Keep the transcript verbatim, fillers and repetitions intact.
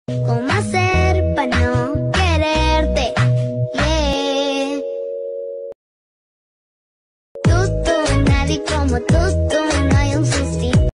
¿Cómo hacer para no quererte? Yeah. Tú, tú, nadie como tú.